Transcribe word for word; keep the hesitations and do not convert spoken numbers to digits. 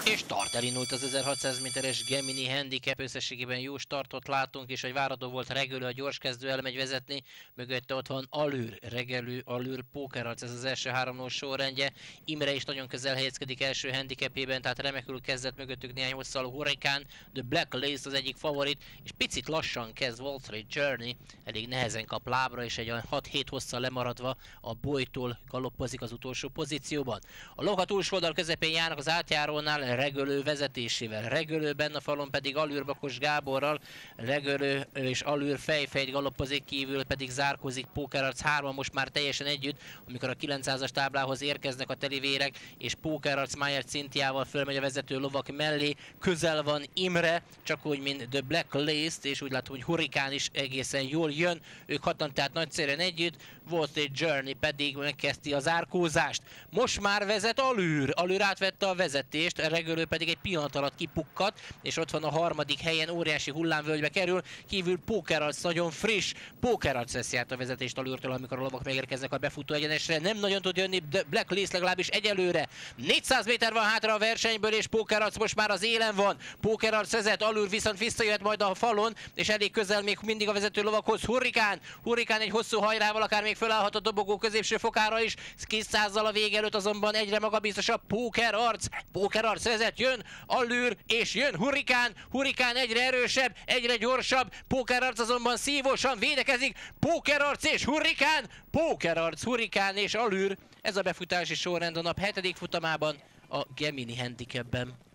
És start elindult az ezerhatszáz méteres Gemini Handicap, összességében jó startot látunk, és egy várható volt Regölő, a gyorskezdő elmegy vezetni, mögötte ott van Allure, Regelő, Allure, Pókerarc, ez az első három ló sorrendje. Imre is nagyon közel helyezkedik első handicapében, tehát remekül kezdett mögöttük néhány hosszal Hurricane, The Black Lace az egyik favorit, és picit lassan kezd Wall Street Journey, elég nehezen kap lábra, és egy olyan hat-hét hosszal lemaradva a bolytól galoppozik az utolsó pozícióban. A lóha túlsó oldal közepén járnak az átjárónál, Regölő vezetésével. Regölő benne a falon pedig Allure Bakos Gáborral. Regölő és Allure fejfejt galoppozik, kívül pedig zárkózik Pókerarc, hárman most már teljesen együtt, amikor a kilencszázas táblához érkeznek a telivérek, és Pókerarc Májer Cintiával fölmegy a vezető lovak mellé. Közel van Imre, csak úgy, mint The Black Lace, és úgy látom, hogy Hurricane is egészen jól jön. Ők hatan tehát nagyszerűen együtt, Wall Street Journey pedig megkezdi a zárkózást. Most már vezet Allure. Allure átvette a vezetést, Regölő pedig egy pillanat alatt kipukkat, és ott van a harmadik helyen, óriási hullámvölgybe kerül, kívül Pókerarc nagyon friss. Pókerarc veszi át a vezetést Allure-től, amikor a lovak megérkeznek a befutó egyenesre. Nem nagyon tud jönni The Black Lace, legalábbis egyelőre. négyszáz méter van hátra a versenyből, és Pókerarc most már az élen van. Pókerarc vezet, Allure viszont visszajöhet majd a falon, és elég közel még mindig a vezető lovakhoz Hurricane. Hurricane egy hosszú hajrával akár még fölállhat a dobogó középső fokára is. kétszázzal a vége előtt azonban egyre magabiztosabb Pókerarc. Pókerarc vezet, jön Allure, és jön Hurricane. Hurricane egyre erősebb, egyre gyorsabb. Pókerarc azonban szívósan védekezik. Pókerarc és Hurricane. Pókerarc, Hurricane és Allure. Ez a befutási sorrend a nap hetedik futamában a Gemini Handicapben.